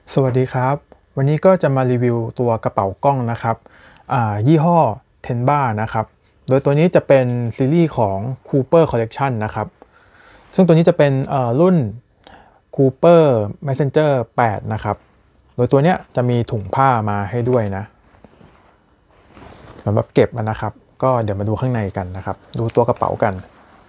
สวัสดีครับวันนี้ก็จะมารีวิวตัวกระเป๋ากล้องนะครับยี่ห้อ Tenba นะครับโดยตัวนี้จะเป็นซีรีส์ของ Cooper Collection นะครับซึ่งตัวนี้จะเป็นรุ่น Cooper Messenger 8นะครับโดยตัวเนี้ยจะมีถุงผ้ามาให้ด้วยนะสำหรับเก็บนะครับก็เดี๋ยวมาดูข้างในกันนะครับดูตัวกระเป๋ากัน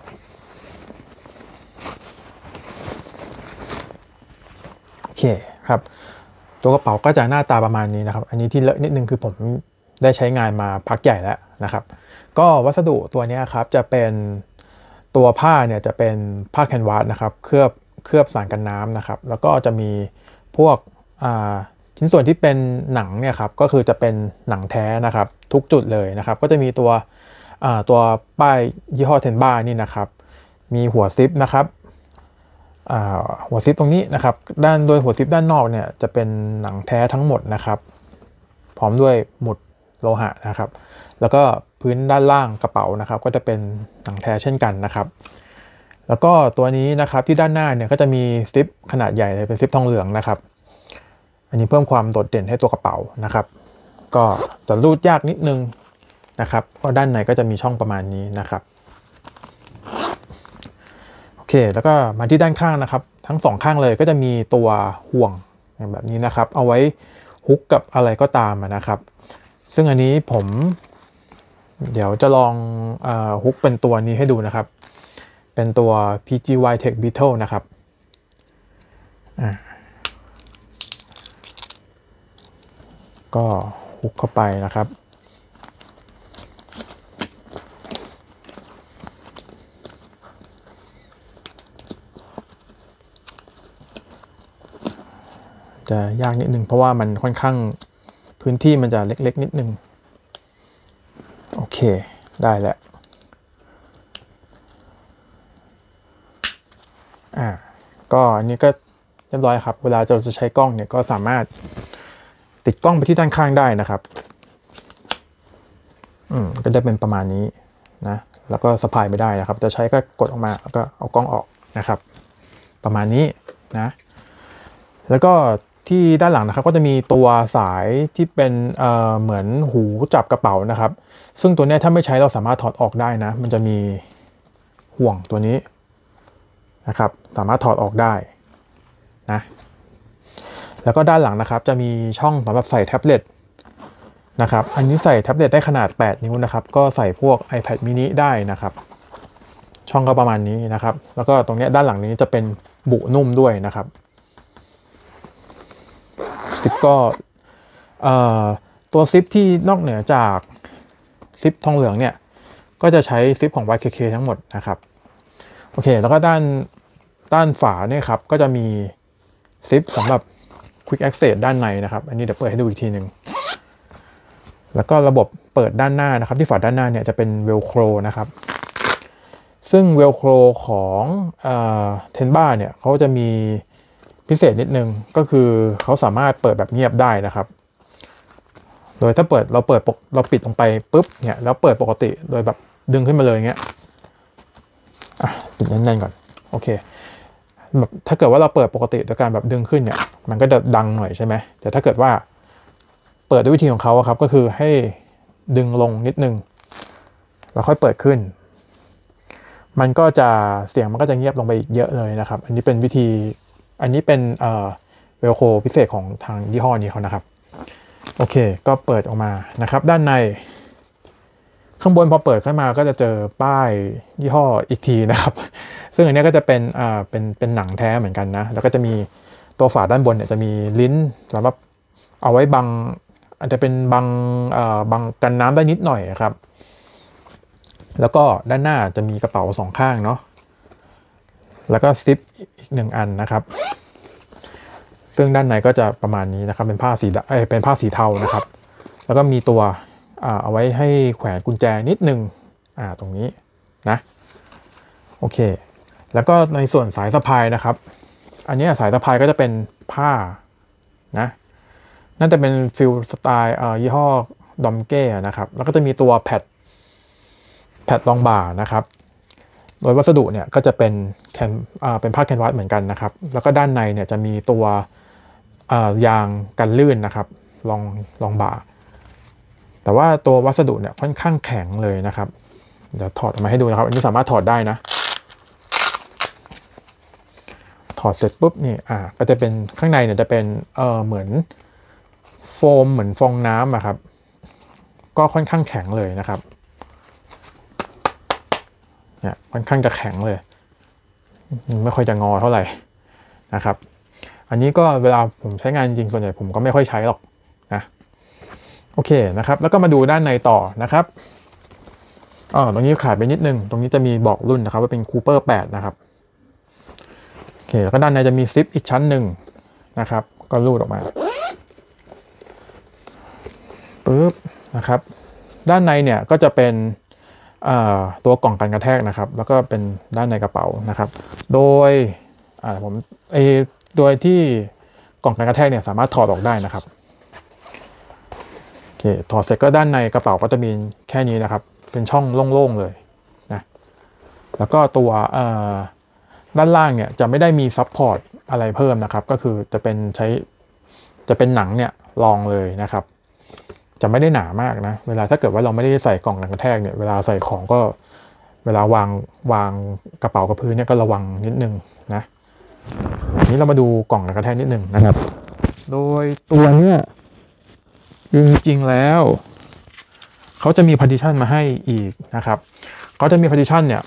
โอเคครับตัวกระเป๋าก็จะหน้าตาประมาณนี้นะครับอันนี้ที่เลอะนิดนึงคือผมได้ใช้งานมาพักใหญ่แล้วนะครับก็วัสดุตัวนี้ครับจะเป็นตัวผ้าเนี่ยจะเป็นผ้าแคนวาสนะครับเคลือบสารกันน้ำนะครับแล้วก็จะมีพวกชิ้นส่วนที่เป็นหนังเนี่ยครับก็คือจะเป็นหนังแท้นะครับทุกจุดเลยนะครับก็จะมีตัวป้ายยี่ห้อเทนบ้านี่นะครับมีหัวซิปนะครับหัวซิปตรงนี้นะครับโดยหัวซิปด้านนอกเนี่ยจะเป็นหนังแท้ทั้งหมดนะครับพร้อมด้วยหมุดโลหะนะครับแล้วก็พื้นด้านล่างกระเป๋านะครับก็จะเป็นหนังแท้เช่นกันนะครับแล้วก็ตัวนี้นะครับที่ด้านหน้าเนี่ยก็จะมีซิปขนาดใหญ่เลยเป็นซิปทองเหลืองนะครับอันนี้เพิ่มความโดดเด่นให้ตัวกระเป๋านะครับก็จะรูดยากนิดนึงนะครับก็ด้านในก็จะมีช่องประมาณนี้นะครับโอเคแล้วก็มาที่ด้านข้างนะครับทั้งสองข้างเลยก็จะมีตัวห่วงแบบนี้นะครับเอาไว้ฮุกกับอะไรก็ตามนะครับซึ่งอันนี้ผมเดี๋ยวจะลองฮุกเป็นตัวนี้ให้ดูนะครับเป็นตัว PGY Tech Beetle นะครับก็ฮุกเข้าไปนะครับจะยากนิดนึงเพราะว่ามันค่อนข้างพื้นที่มันจะเล็กๆนิดนึงโอเคได้แล้วก็อันนี้ก็เรียบร้อยครับเวลาเราจะใช้กล้องเนี่ยก็สามารถติดกล้องไปที่ด้านข้างได้นะครับก็จะเป็นประมาณนี้นะแล้วก็สะพายไม่ได้นะครับจะใช้ก็กดออกมาแล้วก็เอากล้องออกนะครับประมาณนี้นะแล้วก็ที่ด้านหลังนะครับก็จะมีตัวสายที่เป็นเหมือนหูจับกระเป๋านะครับซึ่งตัวนี้ถ้าไม่ใช้เราสามารถถอดออกได้นะมันจะมีห่วงตัวนี้นะครับสามารถถอดออกได้นะแล้วก็ด้านหลังนะครับจะมีช่องสำหรับใส่แท็บเล็ตนะครับอันนี้ใส่แท็บเล็ตได้ขนาด8นิ้วนะครับก็ใส่พวก iPad mini ได้นะครับช่องก็ประมาณนี้นะครับแล้วก็ตรงนี้ด้านหลังนี้จะเป็นบุนุ่มด้วยนะครับซิปก็ตัวซิปที่นอกเหนือจากซิปทองเหลืองเนี่ยก็จะใช้ซิปของ YKK ทั้งหมดนะครับโอเคแล้วก็ด้านฝาเนี่ยครับก็จะมีซิปสำหรับ Quick Access ด้านในนะครับอันนี้เดี๋ยวเปิดให้ดูอีกทีหนึ่งแล้วก็ระบบเปิดด้านหน้านะครับที่ฝาด้านหน้าเนี่ยจะเป็นเวลโครนะครับซึ่งเวลโครของเทนบ้าเนี่ยเขาจะมีพิเศษนิดนึงก็คือเขาสามารถเปิดแบบเงียบได้นะครับโดยถ้าเราปิดลงไปปุ๊บเนี่ยแล้วเปิดปกติโดยแบบดึงขึ้นมาเลยเงี้ยปิดแน่นๆก่อนโอเคแบบถ้าเกิดว่าเราเปิดปกติโดยการแบบดึงขึ้นเนี่ยมันก็จะดังหน่อยใช่ไหมแต่ถ้าเกิดว่าเปิดด้วยวิธีของเขาครับก็คือให้ดึงลงนิดนึงแล้วค่อยเปิดขึ้นมันก็จะเสียงมันก็จะเงียบลงไปอีกเยอะเลยนะครับอันนี้เป็นวิธีอันนี้เป็นเวลโคพิเศษของทางยี่ห้อนี้เขานะครับโอเคก็เปิดออกมานะครับด้านในข้างบนพอเปิดขึ้นมาก็จะเจอป้ายยี่ห้ออีกทีนะครับซึ่งอันนี้ก็จะเป็นหนังแท้เหมือนกันนะแล้วก็จะมีตัวฝาด้านบนเนี่ยจะมีลิ้นสำหรับเอาไว้บังอาจจะเป็นบังกันน้ำได้นิดหน่อยครับแล้วก็ด้านหน้าจะมีกระเป๋าสองข้างเนาะแล้วก็ซิปอีก1อันนะครับซึ่งด้านในก็จะประมาณนี้นะครับเป็นผ้าสีเทานะครับแล้วก็มีตัวเอาไว้ให้แขวนกุญแจนิดนึงตรงนี้นะโอเคแล้วก็ในส่วนสายสะพายนะครับอันนี้สายสะพายก็จะเป็นผ้านะน่าจะเป็นฟิลสไตล์ยี่ห้อดอมเก้นะครับแล้วก็จะมีตัวแพดรองบ่านะครับโดยวัสดุเนี่ยก็จะเป็นผ้าแคนวาสเหมือนกันนะครับแล้วก็ด้านในเนี่ยจะมีตัวยางกันลื่นนะครับลองบ่าแต่ว่าตัววัสดุเนี่ยค่อนข้างแข็งเลยนะครับเดี๋ยวถอดออกมาให้ดูนะครับอันนี้สามารถถอดได้นะถอดเสร็จปุ๊บนี่ก็จะเป็นข้างในเนี่ยจะเป็นเหมือนโฟมเหมือนฟองน้ำครับก็ค่อนข้างแข็งเลยนะครับเนี่ยค่อนข้างจะแข็งเลยไม่ค่อยจะงอเท่าไหร่นะครับอันนี้ก็เวลาผมใช้งานจริงส่วนใหญ่ผมก็ไม่ค่อยใช้หรอกนะโอเคนะครับแล้วก็มาดูด้านในต่อนะครับตรงนี้ขาดไปนิดนึงตรงนี้จะมีบอกรุ่นนะครับว่าเป็น Cooper 8นะครับโอเคแล้วก็ด้านในจะมีซิปอีกชั้นหนึ่งนะครับก็รูดออกมาปึ๊บนะครับด้านในเนี่ยก็จะเป็นตัวกล่องกันกระแทกนะครับแล้วก็เป็นด้านในกระเป๋านะครับโดยโดยที่กล่องกันกระแทกเนี่ยสามารถถอดออกได้นะครับโอเคถอดเสร็จก็ด้านในกระเป๋าก็จะมีแค่นี้นะครับเป็นช่องโล่งๆเลยนะแล้วก็ตัวด้านล่างเนี่ยจะไม่ได้มีซัพพอร์ตอะไรเพิ่มนะครับก็คือจะเป็นหนังเนี่ยรองเลยนะครับจะไม่ได้หนามากนะเวลาถ้าเกิดว่าเราไม่ได้ใส่กล่องกันกระแทกเนี่ยเวลาใส่ของก็เวลาวางกระเป๋ากับพื้นเนี่ยก็ระวังนิดนึงนะนี้เรามาดูกล่องกันกระแทกนิดนึงนะครับโดยตัวเนี่ยจริงๆแล้วเขาจะมี partition มาให้อีกนะครับเขาจะมี partition เนี่ย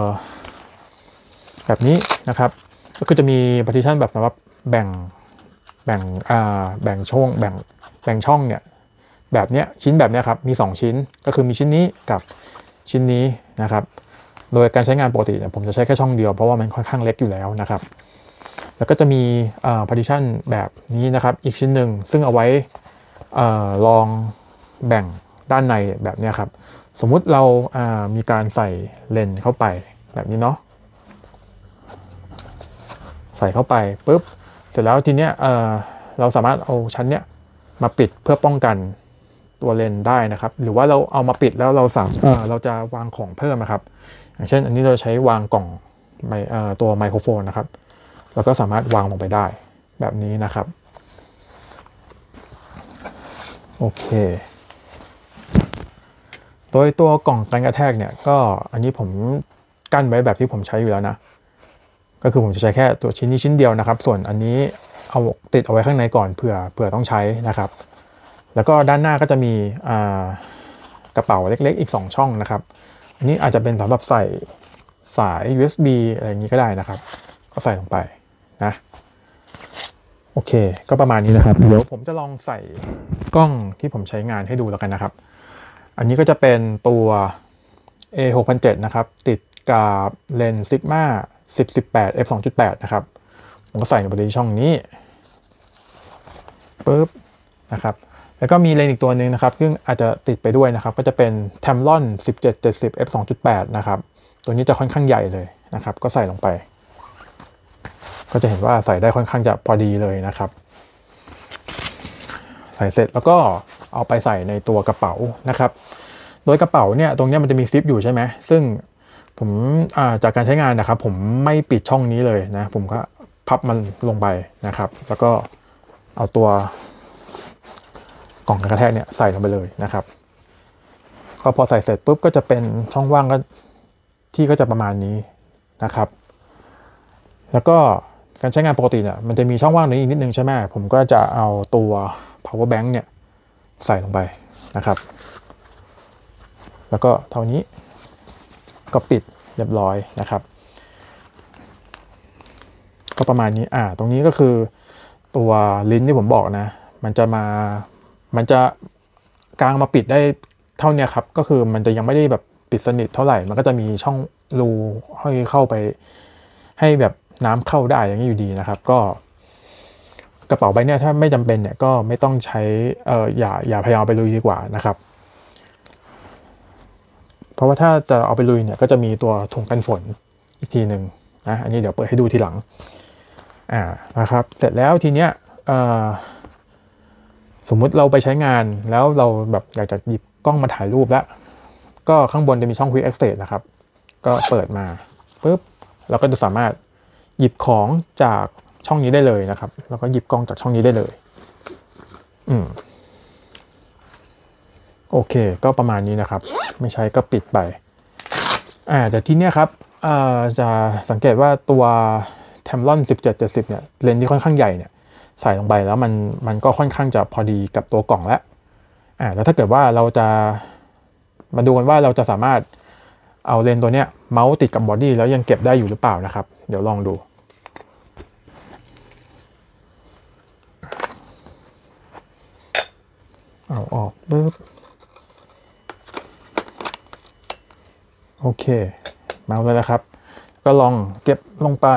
แบบนี้นะครับก็คือจะมี partition แบบสำหรับแบ่งช่องเนี่ยแบบเนี้ยชิ้นแบบเนี้ยครับมี2ชิ้นก็คือมีชิ้นนี้กับชิ้นนี้นะครับโดยการใช้งานปกติเนี่ยผมจะใช้แค่ช่องเดียวเพราะว่ามันค่อนข้างเล็กอยู่แล้วนะครับแล้วก็จะมีpartition แบบนี้นะครับอีกชิ้นหนึ่งซึ่งเอาไว้ลองแบ่งด้านในแบบนี้ครับสมมุติเรามีการใส่เลนส์เข้าไปแบบนี้เนาะใส่เข้าไปปุ๊บเสร็จแล้วทีเนี้ยเราสามารถเอาชั้นเนี้ยมาปิดเพื่อป้องกันตัวเลนส์ได้นะครับหรือว่าเราเอามาปิดแล้วเราจะวางของเพิ่มนะครับอย่างเช่นอันนี้เราใช้วางกล่องตัวไมโครโฟนนะครับแล้วก็สามารถวางลงไปได้แบบนี้นะครับโอเคโดยตัวกล่องกันกระแทกเนี่ยก็อันนี้ผมกั้นไว้แบบที่ผมใช้อยู่แล้วนะก็คือผมจะใช้แค่ตัวชิ้นนี้ชิ้นเดียวนะครับส่วนอันนี้เอาติดเอาไว้ข้างในก่อนเผื่อต้องใช้นะครับแล้วก็ด้านหน้าก็จะมีกระเป๋าเล็กๆอีก2ช่องนะครับอันนี้อาจจะเป็นสำหรับใส่สาย USB อะไรอย่างนี้ก็ได้นะครับก็ใส่ลงไปนะโอเคก็ประมาณนี้นะครับเดี๋ยวผมจะลองใส่กล้องที่ผมใช้งานให้ดูแล้วกันนะครับอันนี้ก็จะเป็นตัว A6007 นะครับติดกับเลนส์ Sigma 10-18 f2.8 นะครับผมก็ใส่ลงไปในช่องนี้ปึ๊บนะครับแล้วก็มีเลนส์อีกตัวหนึ่งนะครับซึ่งอาจจะติดไปด้วยนะครับก็จะเป็น Tamron 17-70 f2.8 นะครับตัวนี้จะค่อนข้างใหญ่เลยนะครับก็ใส่ลงไปก็จะเห็นว่าใส่ได้ค่อนข้างจะพอดีเลยนะครับใส่เสร็จแล้วก็เอาไปใส่ในตัวกระเป๋านะครับโดยกระเป๋าเนี่ยตรงนี้มันจะมีซิปอยู่ใช่ไหมซึ่งผมจากการใช้งานนะครับผมไม่ปิดช่องนี้เลยนะผมก็พับมันลงไปนะครับแล้วก็เอาตัวกล่องกันกระแทกเนี่ยใส่ลงไปเลยนะครับก็พอใส่เสร็จปุ๊บก็จะเป็นช่องว่างก็จะประมาณนี้นะครับแล้วก็การใช้งานปกติเนี่ยมันจะมีช่องว่างนี้อีกนิดนึงใช่ไหมผมก็จะเอาตัว power bank เนี่ยใส่ลงไปนะครับแล้วก็เท่านี้ก็ปิดเรียบร้อยนะครับก็ประมาณนี้ตรงนี้ก็คือตัวลิ้นที่ผมบอกนะมันจะกางมาปิดได้เท่านี้ครับก็คือมันจะยังไม่ได้แบบปิดสนิทเท่าไหร่มันก็จะมีช่องรูให้เข้าไปให้แบบน้ำเข้าได้อย่างนี้อยู่ดีนะครับก็กระเป๋าใบนี้ถ้าไม่จำเป็นเนี่ยก็ไม่ต้องใช้อย่าพยายามไปลุยดีกว่านะครับเพราะว่าถ้าจะเอาไปลุยเนี่ยก็จะมีตัวถุงกันฝนอีกทีหนึ่งนะอันนี้เดี๋ยวเปิดให้ดูทีหลังนะครับเสร็จแล้วทีเนี้ยสมมุติเราไปใช้งานแล้วเราแบบอยากจะหยิบกล้องมาถ่ายรูปแล้วก็ข้างบนจะมีช่อง Quick Access นะครับก็เปิดมาปุ๊บเราก็จะสามารถหยิบของจากช่องนี้ได้เลยนะครับแล้วก็หยิบกล้องจากช่องนี้ได้เลยโอเคก็ประมาณนี้นะครับไม่ใช้ก็ปิดไปแต่ทีเนี้ยครับจะสังเกตว่าตัว Tamron 1770เนี่ยเลนส์ที่ค่อนข้างใหญ่เนี่ยใส่ลงไปแล้วมันก็ค่อนข้างจะพอดีกับตัวกล่องแล้วแล้วถ้าเกิดว่าเราจะมาดูกันว่าเราจะสามารถเอาเลนส์ตัวเนี้ยเมาส์ติดกับบอดี้แล้วยังเก็บได้อยู่หรือเปล่านะครับเดี๋ยวลองดูเอาออกปึ๊บโอเคเมาส์แล้วนะครับก็ลองเก็บลงไป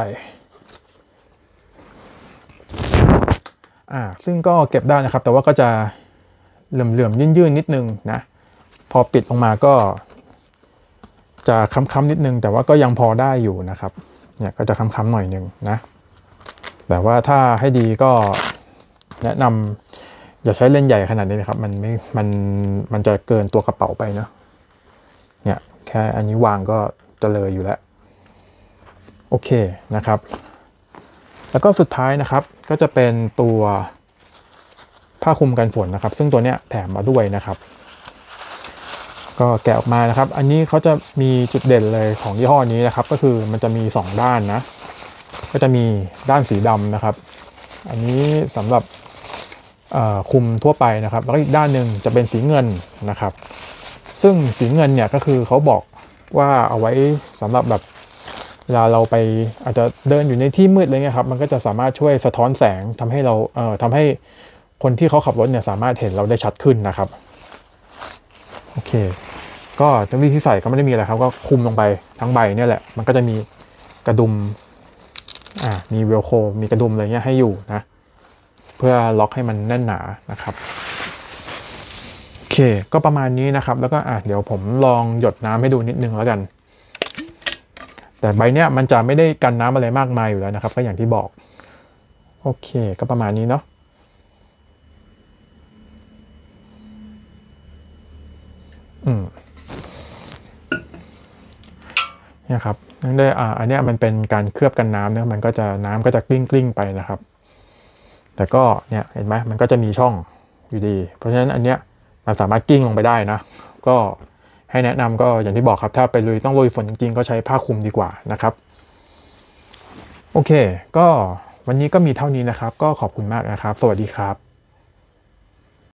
ซึ่งก็เก็บได้นะครับแต่ว่าก็จะเหลื่อมๆยื่นๆนิดนึงนะพอปิดลงมาก็จะค้ำๆนิดนึงแต่ว่าก็ยังพอได้อยู่นะครับเนี่ยก็จะค้ำๆหน่อยนึงนะแต่ว่าถ้าให้ดีก็แนะนำอย่าใช้เลนส์ใหญ่ขนาดนี้นะครับมันจะเกินตัวกระเป๋าไปเนาะเนี่ยแค่อันนี้วางก็จะเลยอยู่แล้วโอเคนะครับแล้วก็สุดท้ายนะครับก็จะเป็นตัวผ้าคลุมกันฝนนะครับซึ่งตัวเนี้ยแถมมาด้วยนะครับก็แกะออกมานะครับอันนี้เขาจะมีจุดเด่นเลยของยี่ห้อนี้นะครับก็คือมันจะมี2ด้านนะก็จะมีด้านสีดำนะครับอันนี้สำหรับคลุมทั่วไปนะครับแล้วก็อีกด้านหนึ่งจะเป็นสีเงินนะครับซึ่งสีเงินเนี่ยก็คือเขาบอกว่าเอาไว้สำหรับแบบเวลาเราไปอาจจะเดินอยู่ในที่มืดอะไรเงี้ยครับมันก็จะสามารถช่วยสะท้อนแสงทำให้เราทำให้คนที่เขาขับรถเนี่ยสามารถเห็นเราได้ชัดขึ้นนะครับโอเคก็ตัววิธีใส่ก็ไม่ได้มีอะไรครับก็คลุมลงไปทั้งใบเนี่ยแหละมันก็จะมีกระดุมมีเวลโคมีกระดุมอะไรเงี้ยให้อยู่นะเพื่อล็อกให้มันแน่นหนานะครับโอเคก็ประมาณนี้นะครับแล้วก็เดี๋ยวผมลองหยดน้ำให้ดูนิดนึงแล้วกันแต่ใบเนี้ยมันจะไม่ได้กันน้ำอะไรมากมายอยู่แล้วนะครับก็อย่างที่บอกโอเคก็ประมาณนี้เนาะเนี่ยครับนั่นได้อันเนี้ยมันเป็นการเคลือบกันน้ำเนะมันก็จะน้ำก็จะกลิ้งไปนะครับแต่ก็เนี่ยเห็นไหมมันก็จะมีช่องอยู่ดีเพราะฉะนั้นอันเนี้ยมันสามารถกิ้งลงไปได้นะก็ให้แนะนำก็อย่างที่บอกครับถ้าไปลุยต้องลุยฝนจริงๆก็ใช้ผ้าคลุมดีกว่านะครับโอเคก็วันนี้ก็มีเท่านี้นะครับก็ขอบคุณมากนะครับสวัสดีครับ